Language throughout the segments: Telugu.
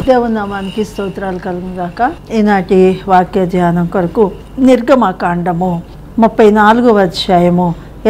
దేవుని నామానికి స్తోత్రాలు కలుగుగాక. ఈనాటి వాక్య ధ్యానం కొరకు నిర్గమకాండము 34వ అధ్యాయము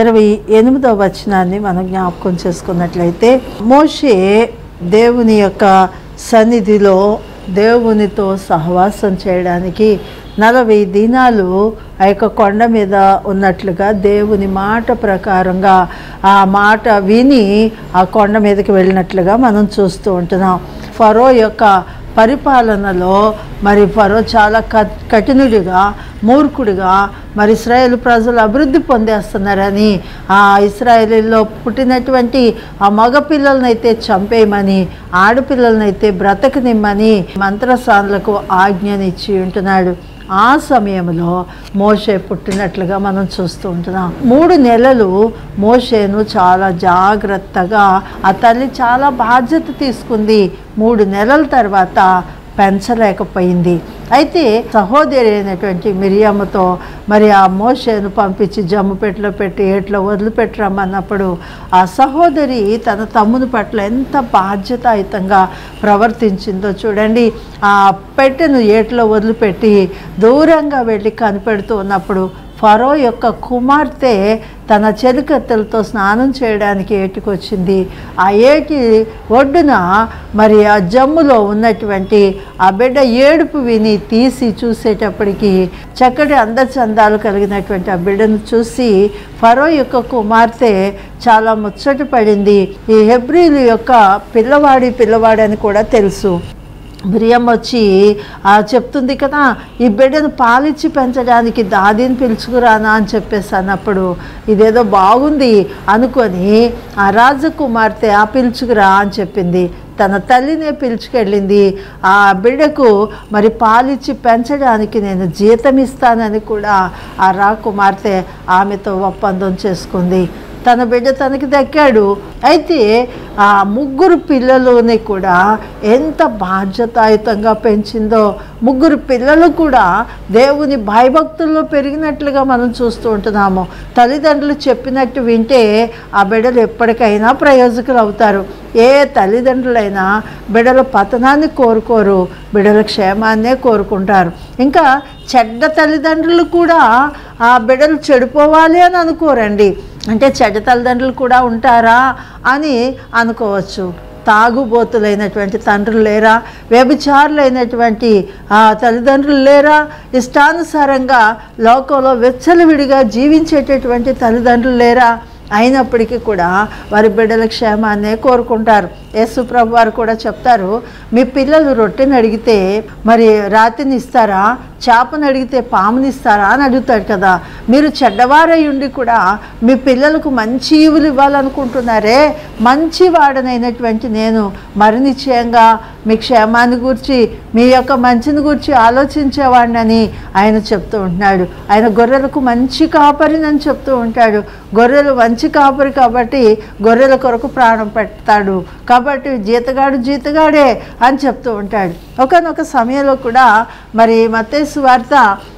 28వ వచనాన్ని మనం జ్ఞాపకం చేసుకున్నట్లయితే, మోషే దేవుని యొక్క సన్నిధిలో దేవునితో సహవాసం చేయడానికి 40 దినాలు ఆ యొక్క కొండ మీద ఉన్నట్లుగా దేవుని మాట ప్రకారంగా ఆ మాట విని ఆ కొండ మీదకి వెళ్ళినట్లుగా మనం చూస్తూ ఉంటున్నాం. ఫరో యొక్క పరిపాలనలో మరి ఫరో చాలా కఠినుడిగా, మూర్ఖుడిగా మరి ఇశ్రాయేలు ప్రజలు అభివృద్ధి పొందేస్తున్నారని ఆ ఇశ్రాయేలీలో పుట్టినటువంటి ఆ మగ పిల్లలనైతే చంపేయమని, ఆడపిల్లలనైతే బ్రతకనిమ్మని మంత్రసానులకు ఆజ్ఞనిచ్చి ఉంటున్నాడు. ఆ సమయంలో మోషే పుట్టినట్లుగా మనం చూస్తూ ఉంటున్నాం. 3 నెలలు మోషేను చాలా జాగ్రత్తగా ఆ తల్లి చాలా బాధ్యత తీసుకుంది. 3 నెలల తర్వాత పెంచలేకపోయింది. అయితే సహోదరి అయినటువంటి మిరియాముతో మరి ఆ మోషేను పంపించి జమ్ముపెట్టలో పెట్టి ఏట్లో వదిలిపెట్టరమ్మన్నప్పుడు ఆ సహోదరి తన తమ్ముని పట్ల ఎంత బాధ్యతాయుతంగా ప్రవర్తించిందో చూడండి. ఆ పెట్టెను ఏట్లో వదిలిపెట్టి దూరంగా వెళ్ళి కనిపెడుతూ ఉన్నప్పుడు ఫరో యొక్క కుమార్తె తన చెలికత్తెలతో స్నానం చేయడానికి ఏటికొచ్చింది. ఆ ఏటి ఒడ్డున మరి ఆ జమ్ములో ఉన్నటువంటి ఆ బిడ్డ ఏడుపు విని తీసి చూసేటప్పటికి చక్కటి అందచందాలు కలిగినటువంటి ఆ బిడ్డను చూసి ఫరో యొక్క కుమార్తె చాలా ముచ్చట పడింది. ఈ హెబ్రీలు యొక్క పిల్లవాడని కూడా తెలుసు. మిరియం వచ్చి చెప్తుంది కదా, ఈ బిడ్డను పాలిచ్చి పెంచడానికి దాదీని పిలుచుకురానా అని చెప్పేసి అన్నప్పుడు ఇదేదో బాగుంది అనుకొని ఆ రాజకుమార్తె పిలుచుకురా అని చెప్పింది. తన తల్లినే పిలుచుకెళ్ళింది. ఆ బిడ్డకు మరి పాలిచ్చి పెంచడానికి నేను జీతం ఇస్తానని కూడా ఆ రాకుమార్తె ఆమెతో ఒప్పందం చేసుకుంది. తన బిడ్డ తనకి దక్కాడు. అయితే ఆ 3 పిల్లలని కూడా ఎంత బాధ్యతాయుతంగా పెంచిందో, 3 పిల్లలు కూడా దేవుని భయభక్తుల్లో పెరిగినట్లుగా మనం చూస్తూ ఉంటున్నాము. తల్లిదండ్రులు చెప్పినట్టు వింటే ఆ బిడ్డలు ఎప్పటికైనా ప్రయోజకులు అవుతారు. ఏ తల్లిదండ్రులైనా బిడ్డల పతనాన్ని కోరుకోరు, బిడ్డల క్షేమాన్నే కోరుకుంటారు. ఇంకా చెడ్డ తల్లిదండ్రులు కూడా ఆ బిడ్డలు చెడిపోవాలి అని అనుకోరండి. అంటే చెడ్డ తల్లిదండ్రులు కూడా ఉంటారా అని అనుకోవచ్చు. తాగుబోతులైనటువంటి తండ్రులు లేరా? వ్యభిచారులైనటువంటి తల్లిదండ్రులు లేరా? ఇష్టానుసారంగా లోకంలో విచ్చలవిడిగా జీవించేటటువంటి తల్లిదండ్రులు లేరా? అయినప్పటికీ కూడా వారి బిడ్డల క్షేమాన్నే కోరుకుంటారు. యేసు ప్రభు వారు కూడా చెప్తారు, మీ పిల్లలు రొట్టెని అడిగితే మరి రాతిని ఇస్తారా, చేపను అడిగితే పాముని ఇస్తారా అని అడుగుతాడు కదా. మీరు చెడ్డవారై ఉండి కూడా మీ పిల్లలకు మంచి ఈవులు ఇవ్వాలనుకుంటున్నారే, మంచివాడనైనటువంటి నేను మరి నిశ్చయంగా మీ క్షేమాన్ని గురించి, మీ యొక్క మంచిని గురించి ఆలోచించేవాడినని ఆయన చెప్తూ ఉంటున్నాడు. ఆయన గొర్రెలకు మంచి కాపరినని చెప్తూ ఉంటాడు. గొర్రెలు మంచి కాపరి కాబట్టి గొర్రెల కొరకు ప్రాణం పెడతాడు, కాబట్టి జీతగాడే అని చెప్తూ ఉంటాడు. ఒకానొక సమయంలో కూడా మరి మత్తయి సువార్త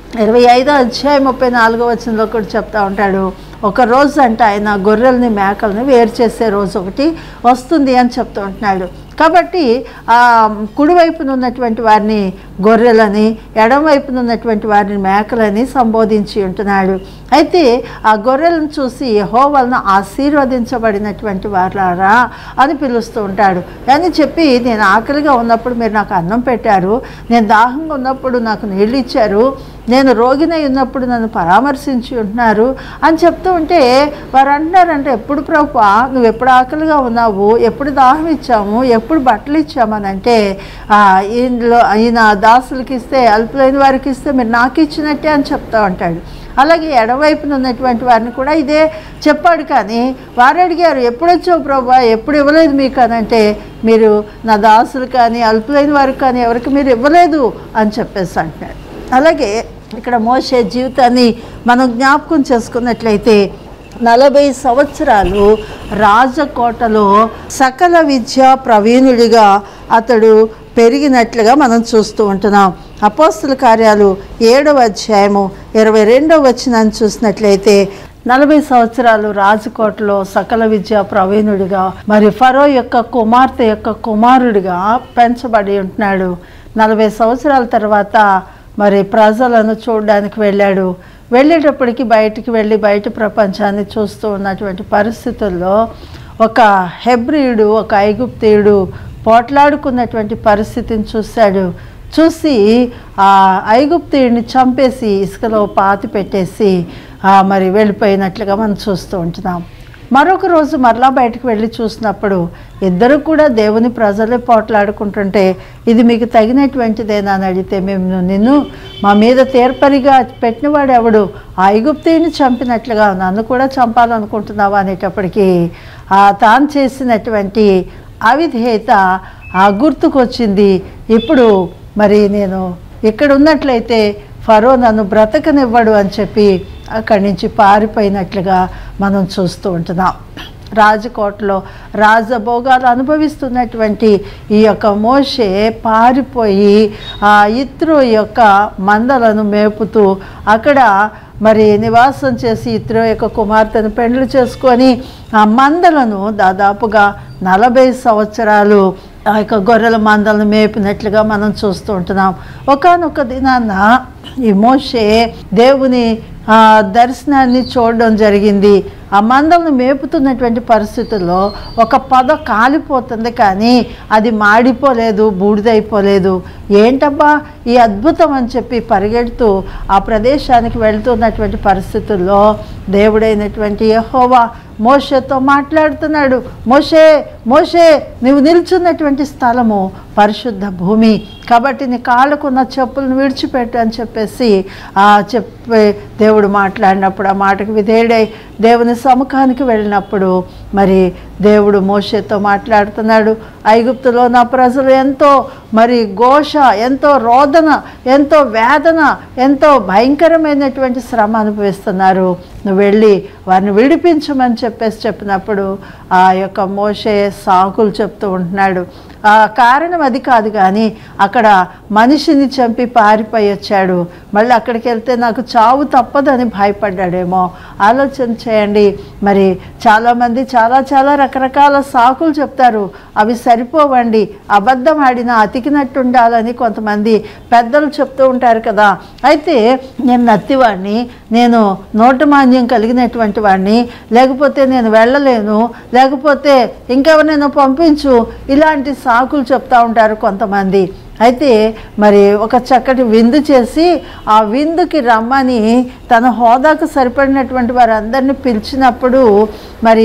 25వ అధ్యాయం 34వ వచనంలో కూడా చెప్తా ఉంటాడు. ఒక రోజు అంటే ఆయన గొర్రెల్ని మేకల్ని వేరు చేసే రోజు ఒకటి వస్తుంది అని చెప్తూ ఉంటున్నాడు. కాబట్టి కుడివైపున ఉన్నటువంటి వారిని గొర్రెలని, ఎడమవైపున ఉన్నటువంటి వారిని మేకలని సంబోధించి ఉంటున్నాడు. అయితే ఆ గొర్రెలను చూసి యెహోవాను ఆశీర్వదించబడినటువంటి వారారా అని పిలుస్తూ ఉంటాడు. అని చెప్పి, నేను ఆకలిగా ఉన్నప్పుడు మీరు నాకు అన్నం పెట్టారు, నేను దాహంగా ఉన్నప్పుడు నాకు నీళ్ళు ఇచ్చారు, నేను రోగినై ఉన్నప్పుడు నన్ను పరామర్శించి ఉంటున్నారు అని చెప్తూ ఉంటే వారు అంటున్నారంటే, ఎప్పుడు ప్రభువా నువ్వు ఎప్పుడు ఆకలిగా ఉన్నావు, ఎప్పుడు దాహం ఇచ్చాము, ఎప్పుడు బట్టలు ఇచ్చామని అంటే, ఈయన దాసులకి ఇస్తే, అల్పులైన వారికి ఇస్తే మీరు నాకు ఇచ్చినట్టే అని చెప్తా ఉంటాడు. అలాగే ఎడవైపున ఉన్నటువంటి వారిని కూడా ఇదే చెప్పాడు. కానీ వారు అడిగారు, ఎప్పుడు వచ్చావు ప్రభువా, ఎప్పుడు ఇవ్వలేదు మీకు అని అంటే, మీరు నా దాసులు కానీ అల్పులైన వారికి కానీ ఎవరికి మీరు ఇవ్వలేదు అని చెప్పేసి అంటున్నాడు. అలాగే ఇక్కడ మోషే జీవితాన్ని మనం జ్ఞాపకం చేసుకున్నట్లయితే 40 సంవత్సరాలు రాజకోటలో సకల విద్యా ప్రవీణుడిగా అతడు పెరిగినట్లుగా మనం చూస్తూ ఉంటున్నాం. అపోస్తుల కార్యాలు 7వ అధ్యాయము 22వ వచనాన్ని చూసినట్లయితే, 40 సంవత్సరాలు రాజకోటలో సకల విద్యా ప్రవీణుడిగా, మరి ఫరో యొక్క కుమార్తె యొక్క కుమారుడిగా పెంచబడి ఉంటున్నాడు. 40 సంవత్సరాల తర్వాత మరి ప్రజలను చూడడానికి వెళ్ళాడు. వెళ్ళేటప్పటికి బయటికి వెళ్ళి బయట ప్రపంచాన్ని చూస్తూ ఉన్నటువంటి పరిస్థితుల్లో ఒక హెబ్రీయుడు, ఒక ఐగుప్తీయుడు పోట్లాడుకున్నటువంటి పరిస్థితిని చూశాడు. చూసి ఆ ఐగుప్తీయుడిని చంపేసి ఇసుకలో పాతి పెట్టేసి మరి వెళ్ళిపోయినట్లుగా మనం చూస్తూ ఉంటున్నాం. మరొక రోజు మరలా బయటకు వెళ్ళి చూసినప్పుడు ఇద్దరు కూడా దేవుని ప్రజలే పోట్లాడుకుంటుంటే, ఇది మీకు తగినటువంటిదేనా అని అడిగితే, మేము నిన్ను మా మీద తీర్పరిగా పెట్టినవాడు ఎవడు, ఆ ఐగుప్తీయుని చంపినట్లుగా నన్ను కూడా చంపాలనుకుంటున్నావా అనేటప్పటికీ తాను చేసినటువంటి అవిధేయత గుర్తుకొచ్చింది. ఇప్పుడు మరి నేను ఇక్కడ ఉన్నట్లయితే ఫరో నన్ను బ్రతకనివ్వడు అని చెప్పి అక్కడి నుంచి పారిపోయినట్లుగా మనం చూస్తూ ఉంటున్నాం. రాజకోటలో రాజభోగాలు అనుభవిస్తున్నటువంటి ఈ యొక్క మోషే పారిపోయి ఆ ఇత్రో యొక్క మందలను మేపుతూ అక్కడ మరి నివాసం చేసి ఇత్రో యొక్క కుమార్తెను పెండ్లి చేసుకొని ఆ మందలను దాదాపుగా 40 సంవత్సరాలు ఆ యొక్క గొర్రెల మందలను మేపినట్లుగా మనం చూస్తూ ఉంటున్నాం. ఒకానొక దినాన ఈ మోషే దేవుని దర్శనాన్ని చూడడం జరిగింది. ఆ మందలను మేపుతున్నటువంటి పరిస్థితుల్లో ఒక పొద కాలిపోతుంది, కానీ అది మాడిపోలేదు, బూడిదైపోలేదు. ఏంటబ్బా ఈ అద్భుతం అని చెప్పి పరిగెడుతూ ఆ ప్రదేశానికి వెళ్తున్నటువంటి పరిస్థితుల్లో దేవుడైనటువంటి యెహోవా మోషేతో మాట్లాడుతున్నాడు. మోషే మోషే, నువ్వు నిల్చున్నటువంటి స్థలము పరిశుద్ధ భూమి, కాబట్టి నీ కాళ్ళకున్న చెప్పులను విడిచిపెట్టు అని చెప్పేసి చెప్పి దేవుడు మాట్లాడినప్పుడు ఆ మాటకు విధేయుడై దేవుని సముఖానికి వెళ్ళినప్పుడు మరి దేవుడు మోషేతో మాట్లాడుతున్నాడు. ఐగుప్తులో నా ప్రజలు ఎంతో మరి ఘోష, ఎంతో రోదన, ఎంతో వేదన, ఎంతో భయంకరమైనటువంటి శ్రమ అనుభవిస్తున్నారు. నువ్వు వెళ్ళి వారిని విడిపించమని చెప్పినప్పుడు ఆ యొక్క మోషే సాకులు చెప్తూ ఉంటున్నాడు. కారణం అది కాదు, కానీ అక్కడ మనిషిని చంపి పారిపోయి వచ్చాడు. మళ్ళీ అక్కడికి వెళ్తే నాకు చావు తప్పదని భయపడ్డాడేమో. ఆలోచన చేయండి. మరి చాలామంది చాలా రకరకాల సాకులు చెప్తారు. అవి సరిపోవండి. అబద్ధం ఆడినా అతికినట్టు ఉండాలని కొంతమంది పెద్దలు చెప్తూ ఉంటారు కదా. అయితే నేను నత్తివాడిని, నేను నోటమాన్యం కలిగినటువంటి వాడిని, లేకపోతే నేను వెళ్ళలేను, లేకపోతే ఇంకెవరినైనా పంపించు, ఇలాంటి సాకులు చెప్తూ ఉంటారు కొంతమంది. అయితే మరి ఒక చక్కటి విందు చేసి ఆ విందుకి రమ్మని తన హోదాకు సరిపడినటువంటి వారందరినీ పిలిచినప్పుడు మరి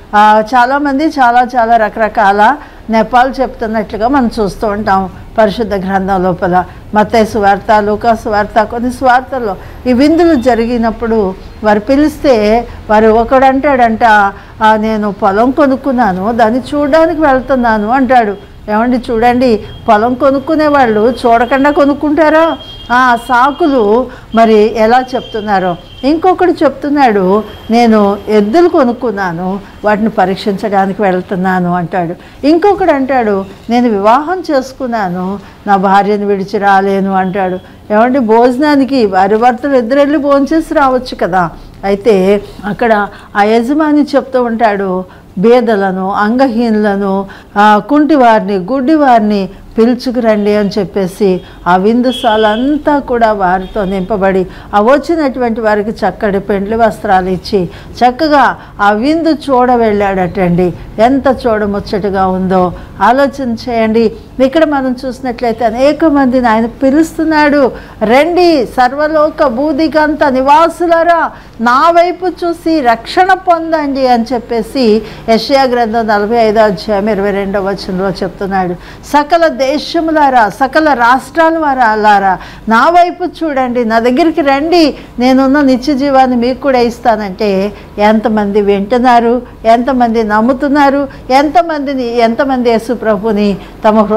చాలామంది చాలా రకరకాల నెపాలు చెప్తున్నట్లుగా మనం చూస్తూ ఉంటాం పరిశుద్ధ గ్రంథం లోపల. మత్తయి సువార్త, లూకా సువార్త, కొన్ని సువార్తల్లో ఈ విందులు జరిగినప్పుడు వారు పిలిస్తే వారు ఒకడంటాడంట, నేను పొలం కొనుక్కున్నాను, దాన్ని చూడడానికి వెళ్తున్నాను అంటాడు. ఏమండి చూడండి, పొలం కొనుక్కునే వాళ్ళు చూడకుండా కొనుక్కుంటారా? ఆ సాకులు మరి ఎలా చెప్తున్నారో. ఇంకొకడు చెప్తున్నాడు, నేను ఎద్దులు కొనుక్కున్నాను, వాటిని పరీక్షించడానికి వెళ్తున్నాను అంటాడు. ఇంకొకడు అంటాడు, నేను వివాహం చేసుకున్నాను, నా భార్యను విడిచి రాలేను అంటాడు. ఏమండి భోజనానికి వారి భర్తలు ఇద్దరు వెళ్ళి భోంచేసి రావచ్చు కదా. అయితే అక్కడ ఆ యజమాని చెప్తూ ఉంటాడు, బేదలను, అంగహీనులను, కుంటివారిని, గుడ్డివారిని పిలుచుకురండి అని చెప్పేసి ఆ విందుశాల అంతా కూడా వారితో నింపబడి ఆ వచ్చినటువంటి వారికి చక్కటి పెండ్లి వస్త్రాలు ఇచ్చి చక్కగా ఆ విందు చూడ వెళ్ళాడటండి. ఎంత చూడముచ్చటగా ఉందో ఆలోచన చేయండి. ఇక్కడ మనం చూసినట్లయితే అనేక మందిని ఆయన పిలుస్తున్నాడు. రండి సర్వలోక భూదిగంత నివాసులారా, నా వైపు చూసి రక్షణ పొందండి అని చెప్పేసి యెషయా గ్రంథం 45వ అధ్యాయం 22వ వచనంలో చెప్తున్నాడు. సకల దేశములారా, సకల రాష్ట్రాల వారాలారా, నా వైపు చూడండి, నా దగ్గరికి రండి, నేనున్న నిత్య జీవాన్ని మీకు కూడా ఇస్తానంటే ఎంతమంది వింటున్నారు, ఎంతమంది నమ్ముతున్నారు, ఎంతమంది యేసు ప్రభుని తమ హృదయ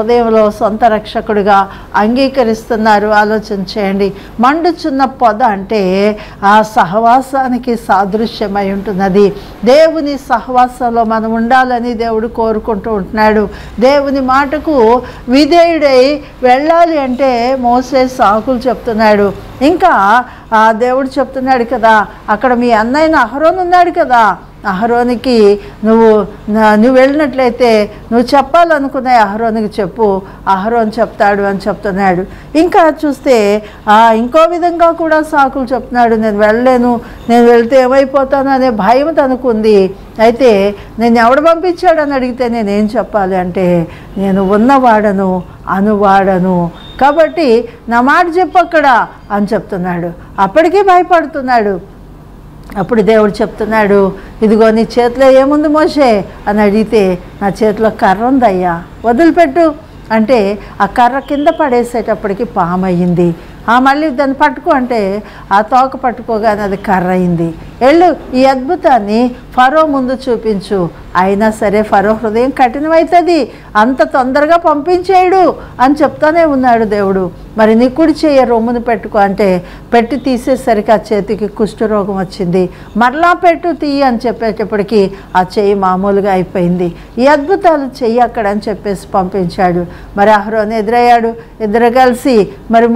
హృదయంలో సొంత రక్షకుడిగా అంగీకరిస్తున్నారు? ఆలోచన చేయండి. మండుచున్న పొద అంటే ఆ సహవాసానికి సాదృశ్యమై ఉంటున్నది. దేవుని సహవాసంలో మనం ఉండాలని దేవుడు కోరుకుంటూ ఉంటున్నాడు. దేవుని మాటకు విధేయుడై వెళ్ళాలి అంటే మోసే సాకులు చెప్తున్నాడు. ఇంకా ఆ దేవుడు చెప్తున్నాడు కదా, అక్కడ మీ అన్నయ్య అహరోను ఉన్నాడు కదా, అహరోనికి నువ్వు వెళ్ళినట్లయితే నువ్వు చెప్పాలనుకునే అహరోనికి చెప్పు, అహరోన్ చెప్తాడు అని చెప్తున్నాడు. ఇంకా చూస్తే ఇంకో విధంగా కూడా సాకులు చెప్తున్నాడు. నేను వెళ్ళలేను, నేను వెళ్తే ఏమైపోతాను అనే భయం తనకుంది. అయితే నేను ఎవడు పంపించాడని అడిగితే నేనేం చెప్పాలి అంటే, నేను ఉన్నవాడను అనువాడను, కాబట్టి నా మాట చెప్పు అక్కడ అని చెప్తున్నాడు. అప్పటికీ భయపడుతున్నాడు. అప్పుడు దేవుడు చెప్తున్నాడు, ఇదిగో నీ చేతిలో ఏముంది మోషే అని అడిగితే, నా చేతిలో కర్ర ఉందయ్యా, వదిలిపెట్టు అంటే ఆ కర్ర కింద పడేసేటప్పటికి పాము అయ్యింది. మళ్ళీ దాన్ని పట్టుకో అంటే ఆ తోక పట్టుకోగానే అది కర్ర అయింది. వెళ్ళు, ఈ అద్భుతాన్ని ఫరో ముందు చూపించు. అయినా సరే ఫరో హృదయం కఠినమవుతుంది, అంత తొందరగా పంపించేయడు అని చెప్తానే ఉన్నాడు దేవుడు. మరి నీ కుడి చేయ రొమ్మును పెట్టుకో అంటే పెట్టి తీసేసరికి ఆ చేతికి కుష్ఠరోగం వచ్చింది. మరలా పెట్టు తీయి అని చెప్పేటప్పటికి ఆ చెయ్యి మామూలుగా అయిపోయింది. ఈ అద్భుతాలు చెయ్యి అక్కడ అని చెప్పేసి పంపించాడు. మరి అహరోను ఎదురయ్యాడు. ఇద్దరు కలిసి మరి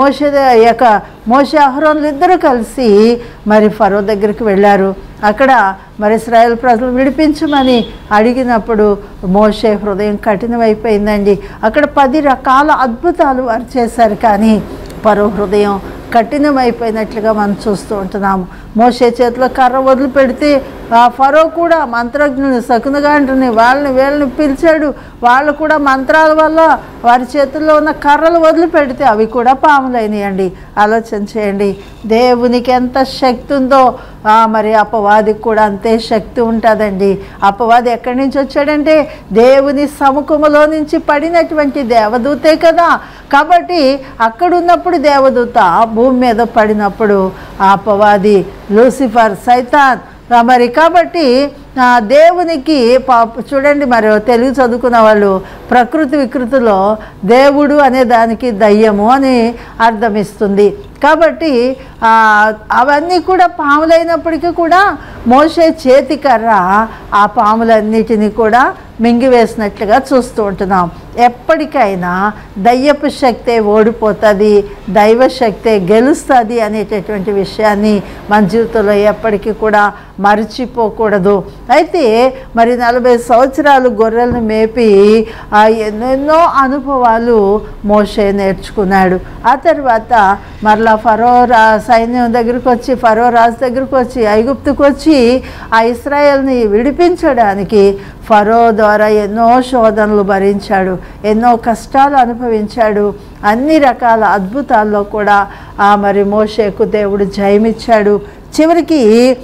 మోషే అహరోన్లు ఇద్దరు కలిసి మరి ఫరో దగ్గరికి వెళ్ళారు. అక్కడ మరి ఇశ్రాయేలు ప్రజలు విడిపించమని అడిగినప్పుడు మోషే హృదయం కఠినమైపోయిందండి. అక్కడ 10 రకాల అద్భుతాలు వారు చేశారు, కానీ ఫరో హృదయం కఠినమైపోయినట్లుగా మనం చూస్తూ ఉంటున్నాము. మోషే చేతిలో కర్ర వదిలిపెడితే ఫరో కూడా మంత్రజ్ఞుని శకునగాండ్రుని వీళ్ళని పిలిచాడు. వాళ్ళు కూడా మంత్రాల వల్ల వారి చేతుల్లో ఉన్న కర్రలు వదిలిపెడితే అవి కూడా పాములైనాయండి. ఆలోచన చేయండి, దేవునికి ఎంత శక్తి ఉందో మరి అపవాదికి కూడా అంతే శక్తి ఉంటుందండి. అపవాది ఎక్కడి నుంచి వచ్చాడంటే దేవుని సముఖములో నుంచి పడినటువంటి దేవదూతే కదా. కాబట్టి అక్కడున్నప్పుడు దేవదూత భూమి మీద పడినప్పుడు అపవాది లూసిఫర్ సైతాన్ మరి. కాబట్టి దేవునికి చూడండి, మరి తెలుగు చదువుకున్న వాళ్ళు ప్రకృతి వికృతిలో దేవుడు అనే దానికి దయ్యము అని అర్థమిస్తుంది. కాబట్టి అవన్నీ కూడా పాములైనప్పటికీ కూడా మోషే చేతి కర్ర ఆ పాములన్నిటినీ కూడా మింగివేసినట్లుగా చూస్తూ ఉంటున్నాం. ఎప్పటికైనా దయ్యపు శక్తే ఓడిపోతుంది, దైవ శక్తే గెలుస్తుంది అనేటటువంటి విషయాన్ని మన జీవితంలో ఎప్పటికీ కూడా మర్చిపోకూడదు. అయితే మరి 40 సంవత్సరాలు గొర్రెలను మేపి ఎన్నెన్నో అనుభవాలు మోషే నేర్చుకున్నాడు. ఆ తర్వాత మరలా ఫరో సైన్యం దగ్గరికి వచ్చి, ఫరో రాజు దగ్గరికి వచ్చి, ఐగుప్తుకు వచ్చి ఆ ఇశ్రాయేల్ని విడిపించడానికి ఫరో ద్వారా ఎన్నో శోధనలు భరించాడు, ఎన్నో కష్టాలు అనుభవించాడు. అన్ని రకాల అద్భుతాల్లో కూడా మరి మోషేకు దేవుడు జయమిచ్చాడు. చివరికి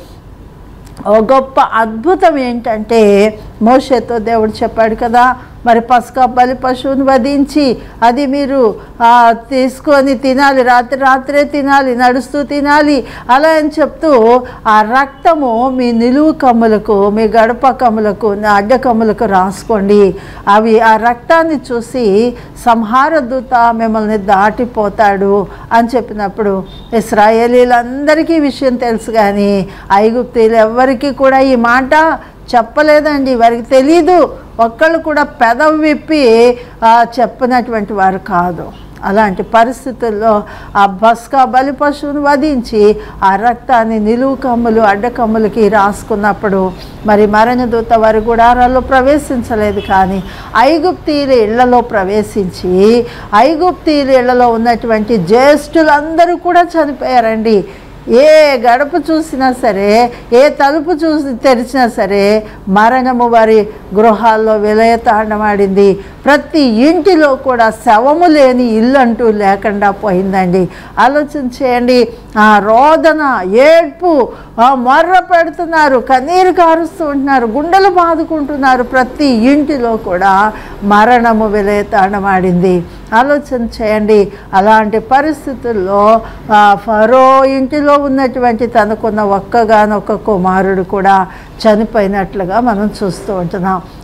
ఓ గొప్ప అద్భుతం ఏంటంటే మోషేతో దేవుడు చెప్పాడు కదా, మరి పస్కా బలి పశువుని వధించి అది మీరు తీసుకొని తినాలి, రాత్రే తినాలి, నడుస్తూ తినాలి అలా అని చెప్తూ ఆ రక్తము మీ నిలువు కమ్ములకు, మీ గడప కమ్ములకు, అడ్డ కమ్ములకు రాసుకోండి. అవి ఆ రక్తాన్ని చూసి సంహార దూత మిమ్మల్ని దాటిపోతాడు అని చెప్పినప్పుడు ఇశ్రాయేలీలందరికీ విషయం తెలుసు, కానీ ఐగుప్తీయులు ఎవ్వరికీ కూడా ఈ మాట చెప్పలేదండి. వారికి తెలీదు, ఒక్కళ్ళు కూడా పెదవి విప్పి చెప్పినటువంటి వారు కాదు. అలాంటి పరిస్థితుల్లో ఆ పస్కా బలి పశువును వధించి ఆ రక్తాన్ని నిలువు కమ్ములు అడ్డకమ్ములకి రాసుకున్నప్పుడు మరి మరణదూత వారి గుడారాల్లో ప్రవేశించలేదు, కానీ ఐగుప్తీయుల ఇళ్లలో ప్రవేశించి ఐగుప్తీయుల ఇళ్లలో ఉన్నటువంటి జ్యేష్ఠులందరూ కూడా చనిపోయారండి. ఏ గడప చూసినా సరే, ఏ తలుపు తెరిచినా సరే మరణము వారి గృహాల్లో విలయతాండమాడింది. ప్రతి ఇంటిలో కూడా శవము లేని ఇల్లు అంటూ లేకుండా పోయిందండి. ఆలోచన చేయండి, ఆ రోదన, ఏడ్పు, మొర్ర పెడుతున్నారు, కన్నీరు కారుస్తూ ఉంటున్నారు, గుండెలు బాదుకుంటున్నారు. ప్రతి ఇంటిలో కూడా మరణము విలయతాండమాడింది. ఆలోచన చేయండి, అలాంటి పరిస్థితుల్లో ఫరో ఇంటిలో ఉన్నటువంటి తనకున్న ఒక్కగానొక్క కుమారుడు కూడా చనిపోయినట్లుగా మనం చూస్తూ ఉంటున్నాం.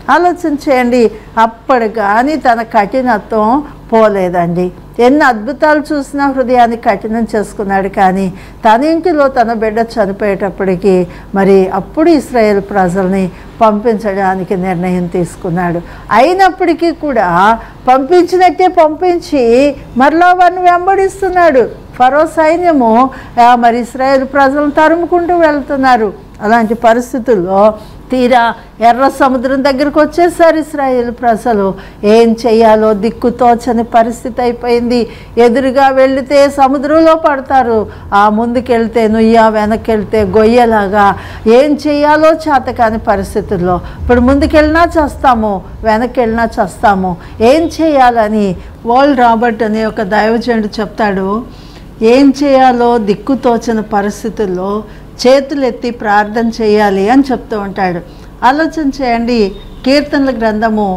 ఆలోచన చేయండి. అప్పటి కానీ తన కఠినత్వం పోలేదండి. ఎన్ని అద్భుతాలు చూసినా హృదయాన్ని కఠినం చేసుకున్నాడు. కానీ తన ఇంటిలో తన బిడ్డ చనిపోయేటప్పటికి మరి అప్పుడు ఇశ్రాయేలు ప్రజల్ని పంపించడానికి నిర్ణయం తీసుకున్నాడు. అయినప్పటికీ కూడా పంపించినట్టే పంపించి మరలా వారిని వెంబడిస్తున్నాడు. ఫరో సైన్యము మరి ఇశ్రాయేలు ప్రజలను తరుముకుంటూ వెళ్తున్నారు. అలాంటి పరిస్థితుల్లో తీరా ఎర్ర సముద్రం దగ్గరకు వచ్చేసారు ఇశ్రాయేలు ప్రజలు. ఏం చెయ్యాలో దిక్కుతోచని పరిస్థితి అయిపోయింది. ఎదురుగా వెళితే సముద్రంలో పడతారు, ఆ ముందుకెళ్తే నుయ్య, వెనక్కి వెళ్తే గొయ్యలాగా ఏం చెయ్యాలో చేతకాని పరిస్థితుల్లో. ఇప్పుడు ముందుకెళ్ళినా చేస్తాము, వెనక్కి వెళ్ళినా చేస్తాము, ఏం చేయాలని వాల్ రాబర్ట్ అనే ఒక దైవజనుడు చెప్తాడు. ఏం చేయాలో దిక్కుతోచని పరిస్థితుల్లో చేతులెత్తి ప్రార్థన చేయాలి అని చెప్తూ ఉంటాడు. ఆలోచన చేయండి. కీర్తనల గ్రంథము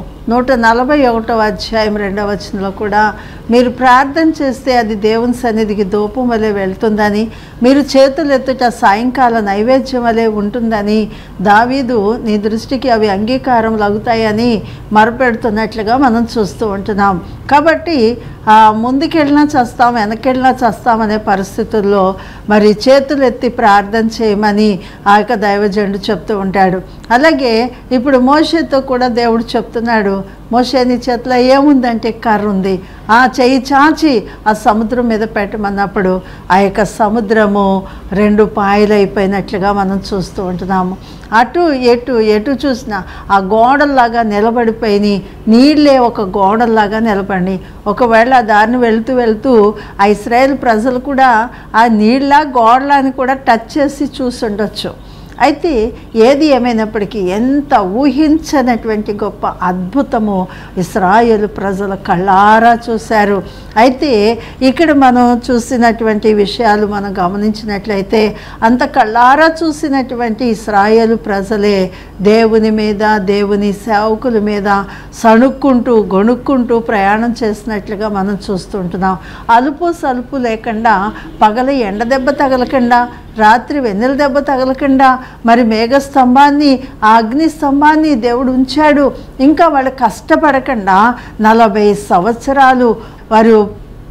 141వ అధ్యాయం 2వ వచనంలో కూడా మీరు ప్రార్థన చేస్తే అది దేవుని సన్నిధికి ధూపం వలె వెళ్తుందని, మీరు చేతులు ఎత్తుట సాయంకాల నైవేద్యం వలె ఉంటుందని, దావీదు నీ దృష్టికి అవి అంగీకారం లగుతాయని మరపెడుతున్నట్లుగా మనం చూస్తూ ఉంటున్నాం. కాబట్టి ముందుకెళ్ళినా చేస్తాం, వెనకెళ్ళినా చేస్తామనే పరిస్థితుల్లో మరి చేతులు ఎత్తి ప్రార్థన చేయమని ఆ యొక్క దైవజనుడు చెప్తూ ఉంటాడు. అలాగే ఇప్పుడు మోషేతో కూడా దేవుడు చెప్తున్నాడు, మోషే నీ చేతిలో ఏముందంటే కర్ర ఉంది, ఆ చెయ్యి చాచి ఆ సముద్రం మీద పెట్టమన్నప్పుడు ఆ యొక్క సముద్రము 2 పాయలైపోయినట్లుగా మనం చూస్తూ ఉంటున్నాము. అటు ఎటు చూసినా ఆ గోడల్లాగా నిలబడిపోయి నీళ్ళే ఒక గోడల్లాగా నిలబడి, ఒకవేళ ఆ దారిని వెళ్తూ ఆ ఇశ్రాయేల్ ప్రజలు కూడా ఆ నీళ్ళ గోడలని కూడా టచ్ చేసి చూసుండొచ్చు. అయితే ఏది ఏమైనప్పటికీ ఎంత ఊహించనటువంటి గొప్ప అద్భుతము ఇశ్రాయేలు ప్రజల కళ్ళారా చూశారు. అయితే ఇక్కడ మనం చూసినటువంటి విషయాలు మనం గమనించినట్లయితే అంత కళ్ళారా చూసినటువంటి ఇశ్రాయేలు ప్రజలే దేవుని మీద, దేవుని సేవకుల మీద సణుక్కుంటూ గొణుక్కుంటూ ప్రయాణం చేసినట్లుగా మనం చూస్తుంటున్నాం. అలుపు సలుపు లేకుండా, పగల ఎండ దెబ్బ తగలకుండా, రాత్రి వెన్నెల దెబ్బ తగలకుండా మరి మేఘస్తంభాన్ని, ఆ అగ్ని స్తంభాన్ని దేవుడు ఉంచాడు. ఇంకా వాళ్ళు కష్టపడకుండా 40 సంవత్సరాలు వారు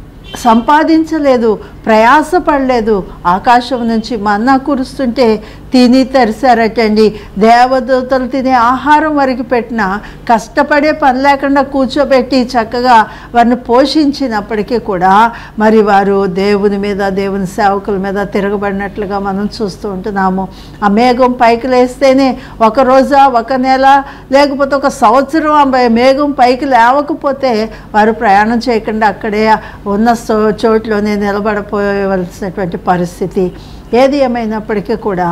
సంపాదించలేదు, ప్రయాసపడలేదు. ఆకాశం నుంచి మన్నా కురుస్తుంటే తిని తరిశారటండి. దేవదూతలు తినే ఆహారం వరకు పెట్టినా కష్టపడే పని లేకుండా కూర్చోబెట్టి చక్కగా వారిని పోషించినప్పటికీ కూడా మరి వారు దేవుని మీద, దేవుని సేవకుల మీద తిరగబడినట్లుగా మనం చూస్తూ ఉంటున్నాము. ఆ మేఘం పైకి లేస్తేనే ఒక రోజా, ఒక నెల, లేకపోతే ఒక సంవత్సరం ఆ మేఘం పైకి లేవకపోతే వారు ప్రయాణం చేయకుండా అక్కడే ఉన్న చోట్లోనే నిలబడిపోవలసినటువంటి పరిస్థితి. ఏది ఏమైనప్పటికీ కూడా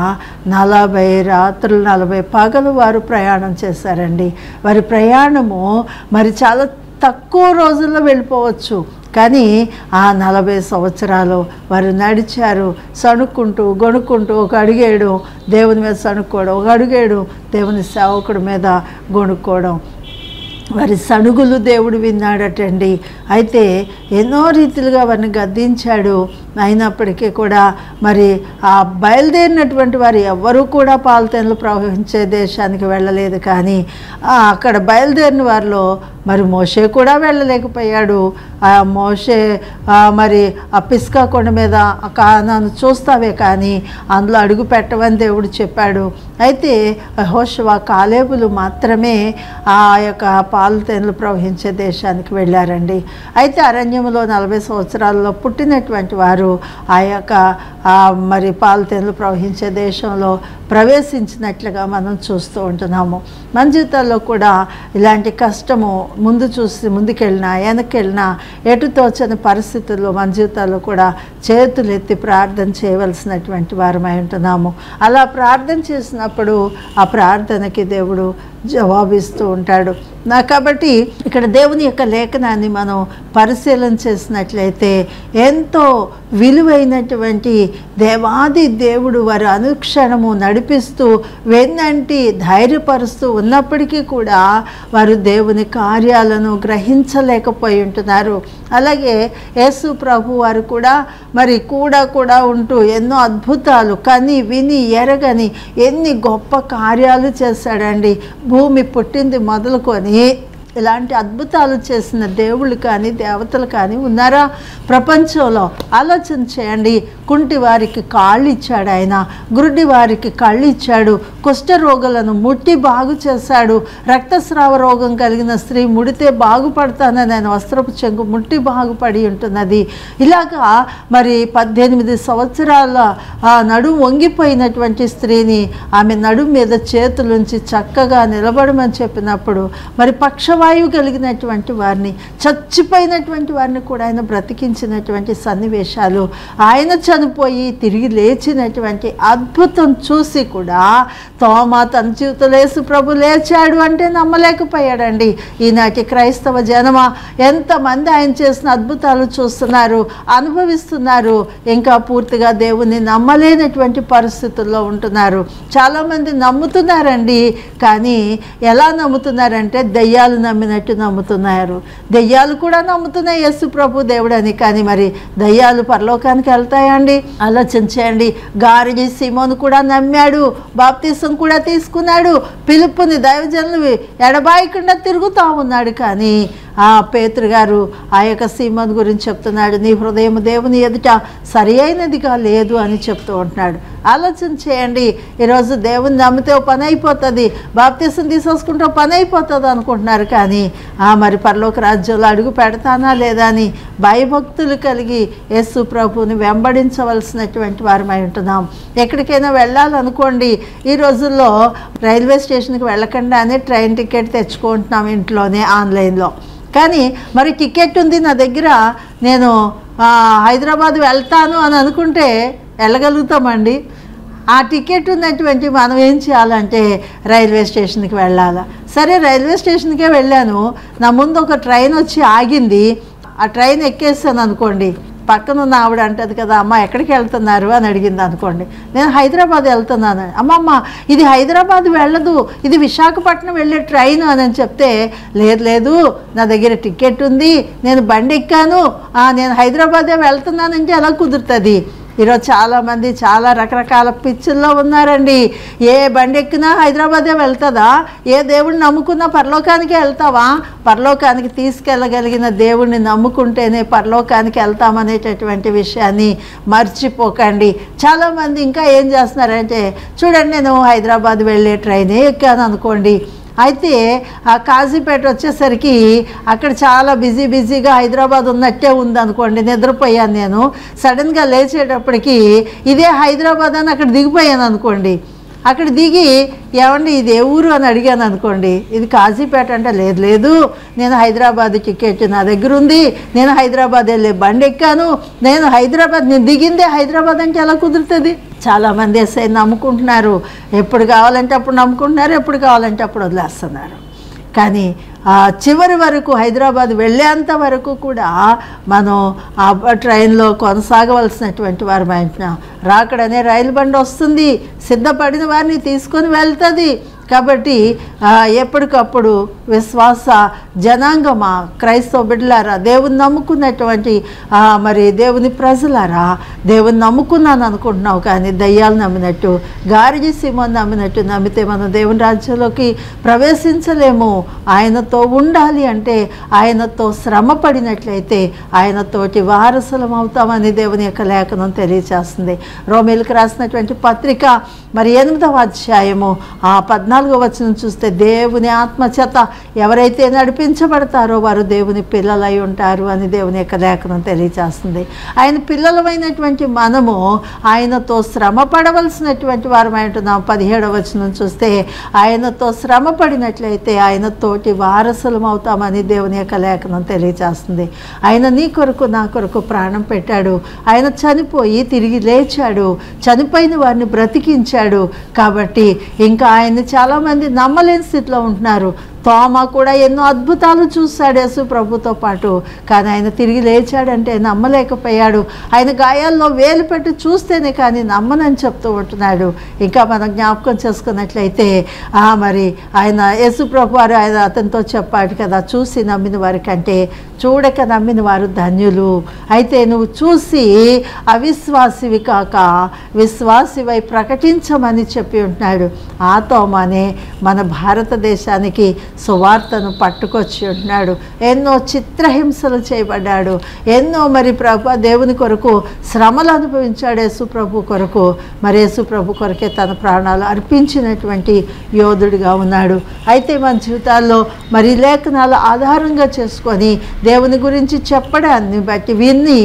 40 రాత్రులు 40 పగలు వారు ప్రయాణం చేశారండి. వారి ప్రయాణము మరి చాలా తక్కువ రోజుల్లో వెళ్ళిపోవచ్చు, కానీ ఆ 40 సంవత్సరాలు వారు నడిచారు. సణుక్కుంటూ గొణుక్కుంటూ, ఒక అడుగేయడం దేవుని మీద సణుక్కోవడం, ఒక అడుగేయడం దేవుని సేవకుడి మీద గొణుక్కోవడం. వారి సణుగులు దేవుడు విన్నాడటండి. అయితే ఎన్నో రీతిలుగా వారిని గద్దించాడు. అయినప్పటికీ కూడా మరి ఆ బయలుదేరినటువంటి వారు ఎవ్వరూ కూడా పాలతెనలు ప్రవహించే దేశానికి వెళ్ళలేదు. కానీ అక్కడ బయలుదేరిన వారిలో మరి మోషే కూడా వెళ్ళలేకపోయాడు. ఆ మోషే మరి ఆ పిస్కా కొండ మీద కానాను చూస్తావే కానీ అందులో అడుగు పెట్టవని దేవుడు చెప్పాడు. అయితే యెహోషువ, కాలేబులు మాత్రమే ఆ యొక్క పాలతెనలు ప్రవహించే దేశానికి వెళ్ళారండి. అయితే అరణ్యంలో 40 సంవత్సరాల్లో పుట్టినటువంటి వారు ఆ యొక్క మరి పాలతెనలు ప్రవహించే దేశంలో ప్రవేశించినట్లుగా మనం చూస్తూ ఉంటున్నాము. మన జీవితాల్లో కూడా ఇలాంటి కష్టము ముందుకెళ్ళినా వెనక్కెళ్ళినా ఎటు తోచని పరిస్థితుల్లో మన జీవితాల్లో కూడా చేతులు ఎత్తి ప్రార్థన చేయవలసినటువంటి వారమై ఉంటున్నాము. అలా ప్రార్థన చేసినప్పుడు ఆ ప్రార్థనకి దేవుడు జవాబిస్తూ ఉంటాడు. కాబట్టి ఇక్కడ దేవుని యొక్క లేఖనాన్ని మనం పరిశీలన చేసినట్లయితే ఎంతో విలువైనటువంటి దేవాది దేవుడు వారు అనుక్షణము నడిపిస్తూ వెన్నంటి ధైర్యపరుస్తూ ఉన్నప్పటికీ కూడా వారు దేవుని కార్యాలను గ్రహించలేకపోయి ఉంటున్నారు. అలాగే యేసు ప్రభు వారు కూడా మరి కూడా ఉంటూ ఎన్నో అద్భుతాలు కని విని ఎరగని ఎన్ని గొప్ప కార్యాలు చేశాడండి. భూమి పుట్టింది మొదలుకొని ఇలాంటి అద్భుతాలు చేసిన దేవుళ్ళు కానీ దేవతలు కానీ ఉన్నారా ప్రపంచంలో? ఆలోచన చేయండి. కుంటి వారికి కాళ్ళు ఇచ్చాడు ఆయన, గురుడి వారికి కళ్ళు ఇచ్చాడు, కుష్ఠరోగులను ముట్టి బాగు చేశాడు, రక్తస్రావ రోగం కలిగిన స్త్రీ ముడితే బాగుపడతానని ఆయన వస్త్రపు చెంగు ముట్టి బాగుపడి ఉంటున్నది. ఇలాగా మరి 18 సంవత్సరాల నడుము వంగిపోయినటువంటి స్త్రీని ఆమె నడుము మీద చేతులుంచి చక్కగా నిలబడమని చెప్పినప్పుడు మరి పక్షవాయువు కలిగినటువంటి వారిని, చచ్చిపోయినటువంటి వారిని కూడా ఆయన బ్రతికించినటువంటి సన్నివేశాలు, ఆయన చనిపోయి తిరిగి లేచినటువంటి అద్భుతం చూసి కూడా తోమా తన జీవితంలో యేసు ప్రభు లేచాడు అంటే నమ్మలేకపోయాడండి. ఈనాటి క్రైస్తవ జనమ ఎంతమంది ఆయన చేసిన అద్భుతాలు చూస్తున్నారు, అనుభవిస్తున్నారు, ఇంకా పూర్తిగా దేవుని నమ్మలేనటువంటి పరిస్థితుల్లో ఉంటున్నారు. చాలామంది నమ్ముతున్నారండి, కానీ ఎలా నమ్ముతున్నారంటే దెయ్యాలు నమ్మినట్టు నమ్ముతున్నారు. దెయ్యాలు కూడా నమ్ముతున్నాయి యేసు ప్రభు దేవుడని, కానీ మరి దయ్యాలు పరలోకానికి వెళ్తాయండి? ఆలోచన చేయండి. గారిడి సీమోను కూడా నమ్మాడు, బాప్తీసం కూడా తీసుకున్నాడు, పిలుపుని దైవజనులు ఎడబాయకుండా తిరుగుతూ ఉన్నాడు. కానీ పేతురు గారు ఆ యొక్క సీమోను గురించి చెప్తున్నాడు, నీ హృదయం దేవుని ఎదుట సరి అయినదిగా లేదు అని చెప్తూ ఉంటున్నాడు. ఆలోచన చేయండి. ఈరోజు దేవుని నమ్మితే పని అయిపోతుంది, బాప్తీసం తీసేసుకుంటే పని అయిపోతుంది అనుకుంటున్నారు. కానీ మరి పరలోక రాజ్యంలో అడుగు పెడతానా లేదా అని భయభక్తులు కలిగి యేసు ప్రభువుని వెంబడించవలసినటువంటి వారమై ఉంటున్నాం. ఎక్కడికైనా వెళ్ళాలనుకోండి, ఈ రోజుల్లో రైల్వే స్టేషన్కి వెళ్ళకుండానే ట్రైన్ టికెట్ తెచ్చుకుంటున్నాం ఇంట్లోనే ఆన్లైన్లో. కానీ మరి టికెట్ ఉంది నా దగ్గర, నేను హైదరాబాద్ వెళ్తాను అని అనుకుంటే వెళ్ళగలుగుతామండి? ఆ టికెట్ ఉన్నటువంటి మనం ఏం చేయాలంటే రైల్వే స్టేషన్కి వెళ్ళాలా? సరే, రైల్వే స్టేషన్కే వెళ్ళాను, నా ముందు ఒక ట్రైన్ వచ్చి ఆగింది, ఆ ట్రైన్ ఎక్కేసాను అనుకోండి, పక్కన ఉన్న ఆవిడ అంటది కదా, అమ్మ ఎక్కడికి వెళ్తున్నారు అని అడిగింది అనుకోండి. నేను హైదరాబాద్ వెళ్తున్నాను. అమ్మమ్మ ఇది హైదరాబాద్ వెళ్ళదు, ఇది విశాఖపట్నం వెళ్ళే ట్రైన్ అని చెప్తే, లేదు లేదు నా దగ్గర టికెట్ ఉంది, నేను బండి ఎక్కాను, నేను హైదరాబాదే వెళ్తున్నానంటే ఎలా కుదురుతుంది? ఈరోజు చాలామంది చాలా రకరకాల పిచ్చుల్లో ఉన్నారండి. ఏ బండి ఎక్కినా హైదరాబాదే వెళ్తుందా? ఏ దేవుడిని నమ్ముకున్నా పరలోకానికి వెళ్తావా? పరలోకానికి తీసుకెళ్ళగలిగిన దేవుడిని నమ్ముకుంటేనే పరలోకానికి వెళ్తామనేటటువంటి విషయాన్ని మర్చిపోకండి. చాలామంది ఇంకా ఏం చేస్తున్నారంటే, చూడండి నేను హైదరాబాద్ వెళ్ళే ట్రైనే ఎక్కాను అనుకోండి, అయితే ఆ కాజీపేట వచ్చేసరికి అక్కడ చాలా బిజీగా హైదరాబాద్ ఉన్నట్టే ఉందనుకోండి, నిద్రపోయాను నేను, సడన్గా లేచేటప్పటికి ఇదే హైదరాబాద్ అని అక్కడ దిగిపోయాను అనుకోండి. అక్కడ దిగి ఏమండి ఇది ఏ ఊరు అని అడిగాను అనుకోండి, ఇది కాజీపేట అంటే, లేదు లేదు నేను హైదరాబాద్ టికెట్ నా దగ్గర ఉంది, నేను హైదరాబాద్ వెళ్ళే బండి ఎక్కాను, నేను దిగిందే హైదరాబాద్ అంటే ఎలా కుదురుతుంది? చాలామంది ఎస్ఐ నమ్ముకుంటున్నారు, ఎప్పుడు కావాలంటే అప్పుడు నమ్ముకుంటున్నారు, ఎప్పుడు కావాలంటే అప్పుడు వదిలేస్తున్నారు. కానీ చివరి వరకు హైదరాబాద్ వెళ్ళేంత వరకు కూడా మనం ఆ ట్రైన్లో కొనసాగవలసినటువంటి వారు రాకడనే రైలు బండి వస్తుంది, సిద్ధపడిన వారిని తీసుకొని వెళ్తుంది. కాబట్టి ఎప్పటికప్పుడు విశ్వాస జనాంగమా, క్రైస్తవ బిడ్డలారా, దేవుని నమ్ముకున్నటువంటి మరి దేవుని ప్రజలారా, దేవుని నమ్ముకున్నాను అనుకుంటున్నావు కానీ దయ్యాలు నమ్మినట్టు, గారిడి సీమోను నమ్మినట్టు నమ్మితే మనం దేవుని రాజ్యంలోకి ప్రవేశించలేము. ఆయనతో ఉండాలి అంటే ఆయనతో శ్రమ పడినట్లయితే ఆయనతోటి వారసులం అవుతామని దేవుని యొక్క లేఖనం తెలియచేస్తుంది. రోమీయులకు రాసినటువంటి పత్రిక మరి 8వ అధ్యాయము 14వ వచనం చూస్తే, దేవుని ఆత్మచేత ఎవరైతే నడిపించబడతారో వారు దేవుని పిల్లలై ఉంటారు అని దేవుని యొక్క లేఖనం తెలియజేస్తుంది. ఆయన పిల్లలమైనటువంటి మనము ఆయనతో శ్రమ పడవలసినటువంటి వారమై ఉంటున్నాం. 17వ వచనం చూస్తే, ఆయనతో శ్రమ పడినట్లయితే ఆయనతోటి వారసులం అవుతామని దేవుని యొక్క లేఖనం తెలియజేస్తుంది. ఆయన నీ కొరకు నా కొరకు ప్రాణం పెట్టాడు, ఆయన చనిపోయి తిరిగి లేచాడు, చనిపోయిన వారిని బ్రతికించాడు. కాబట్టి ఇంకా ఆయన్ని చాలామంది నమ్మలేని స్థితిలో ఉంటున్నారు. తోమా కూడా ఎన్నో అద్భుతాలు చూశాడు యేసు ప్రభుతో పాటు, కానీ ఆయన తిరిగి లేచాడంటే నమ్మలేకపోయాడు. ఆయన గాయాల్లో వేలు పెట్టి చూస్తేనే కానీ నమ్మనని చెప్తూ ఉంటున్నాడు. ఇంకా మనం జ్ఞాపకం చేసుకున్నట్లయితే మరి ఆయన యేసు ప్రభు వారు ఆయన అతనితో చెప్పాడు కదా, చూసి నమ్మిన వారి కంటే చూడక నమ్మిన వారు ధన్యులు. అయితే నువ్వు చూసి అవిశ్వాసివి కాక విశ్వాసివై ప్రకటించమని చెప్పి ఉంటున్నాడు. ఆ తోమానే మన భారతదేశానికి సువార్తను పట్టుకొచ్చి ఉంటున్నాడు. ఎన్నో చిత్రహింసలు చేయబడ్డాడు, ఎన్నో మరి దేవుని కొరకు శ్రమలు అనుభవించాడు యేసు ప్రభు కొరకు. మరి యేసు ప్రభు కొరకే తన ప్రాణాలు అర్పించినటువంటి యోధుడిగా ఉన్నాడు. అయితే మన జీవితాల్లో మరి లేఖనాలు ఆధారంగా చేసుకొని దేవుని గురించి చెప్పడాన్ని బట్టి విని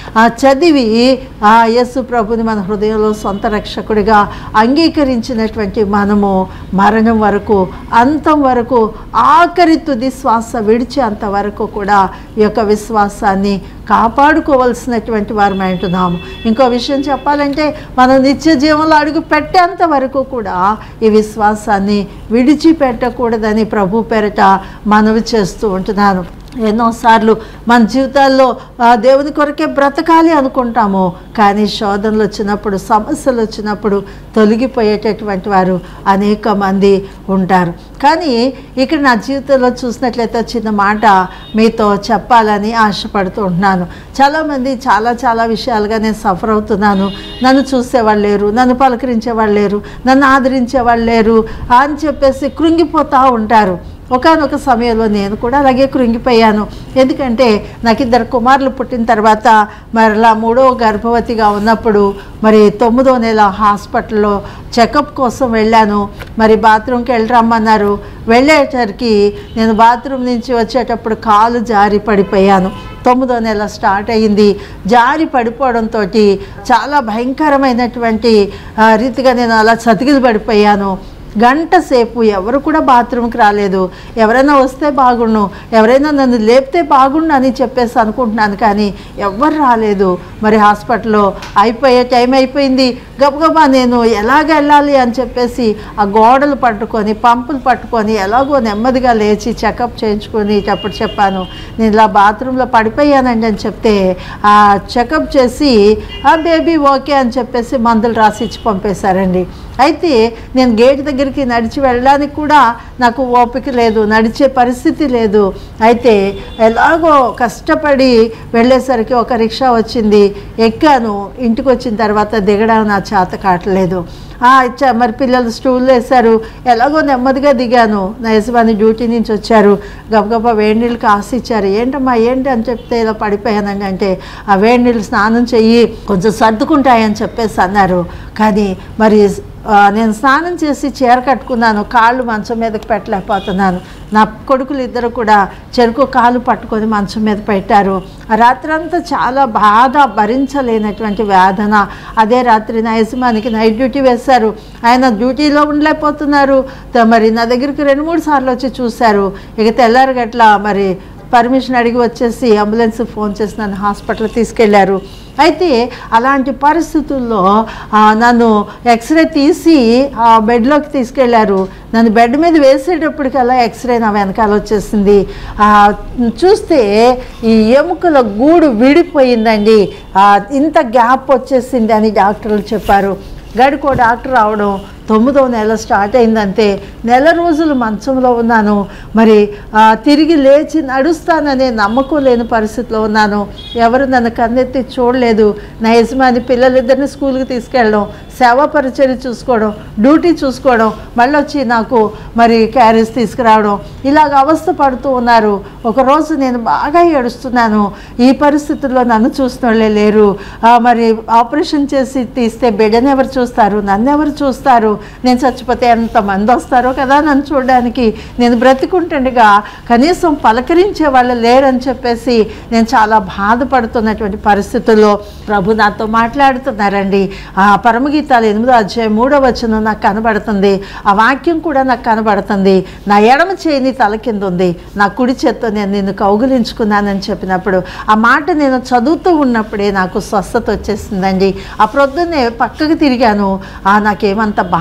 చదివి యేసు ప్రభుని మన హృదయంలో సొంత రక్షకుడిగా అంగీకరించినటువంటి మనము మరణం వరకు, అంతం వరకు, ఆఖరి తుది శ్వాస విడిచేంత వరకు కూడా ఈ యొక్క విశ్వాసాన్ని కాపాడుకోవాల్సినటువంటి వారమై ఉంటున్నాము. ఇంకో విషయం చెప్పాలంటే మనం నిత్య జీవంలో అడుగు పెట్టేంత వరకు కూడా ఈ విశ్వాసాన్ని విడిచిపెట్టకూడదని ప్రభు పేరిట మనవి చేస్తూ ఉంటున్నాను. ఎన్నోసార్లు మన జీవితాల్లో దేవుని కొరకే బ్రతకాలి అనుకుంటాము, కానీ శోధనలు వచ్చినప్పుడు, సమస్యలు వచ్చినప్పుడు తొలగిపోయేటటువంటి వారు అనేక మంది ఉంటారు. కానీ ఇక్కడ నా జీవితంలో చూసినట్లయితే చిన్న మాట మీతో చెప్పాలని ఆశపడుతూ ఉంటున్నాను. చాలామంది చాలా విషయాలుగా నేను సఫర్ అవుతున్నాను, నన్ను చూసేవాళ్ళు లేరు, నన్ను పలకరించేవాళ్ళు లేరు, నన్ను ఆదరించేవాళ్ళు లేరు అని చెప్పేసి కృంగిపోతూ ఉంటారు. ఒకానొక సమయంలో నేను కూడా అలాగే కృంగిపోయాను. ఎందుకంటే నాకు 2 కుమారులు పుట్టిన తర్వాత మరలా 3వ గర్భవతిగా ఉన్నప్పుడు మరి 9వ నెల హాస్పిటల్లో చెకప్ కోసం వెళ్ళాను. మరి బాత్రూమ్కి వెళ్ళరమ్మన్నారు. వెళ్ళేసరికి నేను బాత్రూమ్ నుంచి వచ్చేటప్పుడు కాలు జారి పడిపోయాను. 9వ నెల స్టార్ట్ అయ్యింది. జారి పడిపోవడంతో చాలా భయంకరమైనటువంటి రీతిగా నేను అలా చతికిలు పడిపోయాను. గంట సేపు ఎవరు కూడా బాత్రూమ్కి రాలేదు. ఎవరైనా వస్తే బాగుండు, ఎవరైనా నన్ను లేపితే బాగుండు అని చెప్పేసి అనుకుంటున్నాను, కానీ ఎవ్వరు రాలేదు. మరి హాస్పిటల్లో అయిపోయే టైం అయిపోయింది. గబగబా నేను ఎలాగ వెళ్ళాలి అని చెప్పేసి ఆ గోడలు పట్టుకొని, పంపులు పట్టుకొని ఎలాగో నెమ్మదిగా లేచి చెకప్ చేయించుకొని అప్పుడు చెప్పాను, నేను ఇలా బాత్రూంలో పడిపోయానండి అని చెప్తే ఆ చెకప్ చేసి ఆ బేబీ ఓకే అని చెప్పేసి మందులు రాసి ఇచ్చి పంపేశారండి. అయితే నేను గేట్ దగ్గరికి నడిచి వెళ్ళడానికి కూడా నాకు ఓపిక లేదు, నడిచే పరిస్థితి లేదు. అయితే ఎలాగో కష్టపడి వెళ్ళేసరికి ఒక రిక్షా వచ్చింది, ఎక్కాను. ఇంటికి వచ్చిన తర్వాత దిగడం నా చేత కావట్లేదు. మరి పిల్లలు స్టూల్ వేశారు, ఎలాగో నెమ్మదిగా దిగాను. నా యజమాని డ్యూటీ నుంచి వచ్చారు, గబగబా వేడి నీళ్ళు కాసి ఇచ్చారు. ఏంటమ్మా ఏంటి అని చెప్తే ఇలా పడిపోయానండి అంటే, ఆ వేడి నీళ్ళు స్నానం చెయ్యి కొంచెం సర్దుకుంటాయని చెప్పేసి అన్నారు. కానీ మరి నేను స్నానం చేసి చీర కట్టుకున్నాను, కాళ్ళు మంచం మీదకి పెట్టలేకపోతున్నాను. నా కొడుకులు ఇద్దరు కూడా చెరుకు కాలు పట్టుకొని మంచం మీద పెట్టారు. ఆ రాత్రంతా చాలా బాధ, భరించలేనటువంటి వేదన. అదే రాత్రి నా యజమానికి నైట్ డ్యూటీ వేశారు. ఆయన డ్యూటీలో ఉండలేకపోతున్నారు. మరి నా దగ్గరికి 2-3 సార్లు వచ్చి చూశారు. ఇక తెల్లారగట్ల మరి పర్మిషన్ అడిగి వచ్చేసి అంబులెన్స్ ఫోన్ చేసి నన్ను హాస్పిటల్ తీసుకెళ్లారు. అయితే అలాంటి పరిస్థితుల్లో నన్ను ఎక్స్రే తీసి బెడ్లోకి తీసుకెళ్లారు. నన్ను బెడ్ మీద వేసేటప్పటికల్లా ఎక్స్రే నా వెనకాల వచ్చేసింది. చూస్తే ఈ ఎముకల గూడు విడిపోయిందండి, ఇంత గ్యాప్ వచ్చేసింది అని డాక్టర్లు చెప్పారు. గడికో డాక్టర్ రావడం, 9వ నెల స్టార్ట్ అయిందంతే. నెల రోజులు మంచంలో ఉన్నాను. మరి తిరిగి లేచి నడుస్తాననే నమ్మకం లేని పరిస్థితిలో ఉన్నాను. ఎవరు నన్ను కన్నెత్తి చూడలేదు. నా యజమాని పిల్లలిద్దరిని స్కూల్కి తీసుకెళ్ళడం, సేవా పరిచర్య చూసుకోవడం, డ్యూటీ చూసుకోవడం, మళ్ళీ వచ్చి నాకు మరి క్యారేజ్ తీసుకురావడం, ఇలాగ అవస్థ పడుతూ ఉన్నారు. ఒకరోజు నేను బాగా ఏడుస్తున్నాను. ఈ పరిస్థితుల్లో నన్ను చూసినోళ్ళే లేరు. మరి ఆపరేషన్ చేసి తీస్తే బిడ్డను ఎవరు చూస్తారు, నన్ను ఎవరు చూస్తారు, నేను చచ్చిపోతే ఎంతమంది వస్తారో కదా నన్ను చూడడానికి. నేను బ్రతికుంటుండగా కనీసం పలకరించే వాళ్ళు లేరని చెప్పేసి నేను చాలా బాధపడుతున్నటువంటి పరిస్థితుల్లో ప్రభు నాతో మాట్లాడుతున్నారండి. పరమగీతాలు 8వ అధ్యాయం 3వ వచనం నాకు కనబడుతుంది. ఆ వాక్యం కూడా నాకు కనబడుతుంది. నా ఎడమ చేయి తల కింద ఉంది, నా కుడి చేత్తో నేను నిన్ను కౌగిలించుకున్నానని చెప్పినప్పుడు ఆ మాట నేను చదువుతూ ఉన్నప్పుడే నాకు స్వస్థత వచ్చేసిందండి. ఆ ప్రొద్దున్నే పక్కకు తిరిగాను. నాకేమంత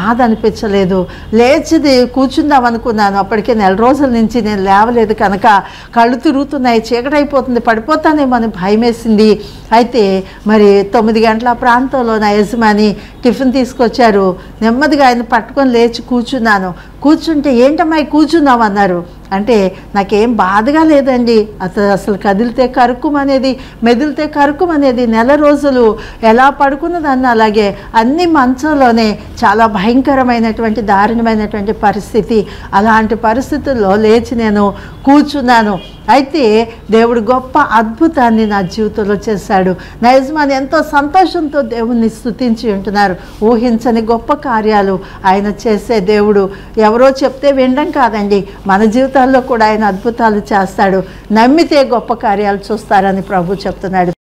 బాధ అనిపించలేదు. లేచిది కూర్చుందాం అనుకున్నాను, అప్పటికే 4 రోజుల నుంచి నేను లేవలేదు కనుక కళ్ళు తిరుగుతున్నాయి, చీకటైపోతుంది, పడిపోతానేమో అని భయమేసింది. అయితే మరి 9 గంటల ప్రాంతంలో నా యజమాని టిఫిన్ తీసుకొచ్చారు. నెమ్మదిగా ఆయన పట్టుకొని లేచి కూర్చున్నాను. కూర్చుంటే ఏంటమ్మా కూర్చున్నావు అన్నారు. అంటే నాకేం బాధగా లేదండి, అసలు కదిలితే కరుక్కుమనేది, మెదిలితే కరుక్కుమనేది. 4 రోజులు ఎలా పడుకున్నదాన్ని అలాగే అన్ని మంచంలోనే. చాలా భయంకరమైనటువంటి దారుణమైనటువంటి పరిస్థితి. అలాంటి పరిస్థితుల్లో లేచి నేను కూర్చున్నాను. అయితే దేవుడు గొప్ప అద్భుతాన్ని నా జీవితంలో చేశాడు. నా యజమాని ఎంతో సంతోషంతో దేవుణ్ణి స్తుతించి ఉంటున్నారు. ఊహించని గొప్ప కార్యాలు ఆయన చేసే దేవుడు. ఎవరో చెప్తే వినడం కాదండి, మన జీవితాల్లో కూడా ఆయన అద్భుతాలు చేస్తాడు. నమ్మితే గొప్ప కార్యాలు చూస్తారని ప్రభు చెప్తున్నాడు.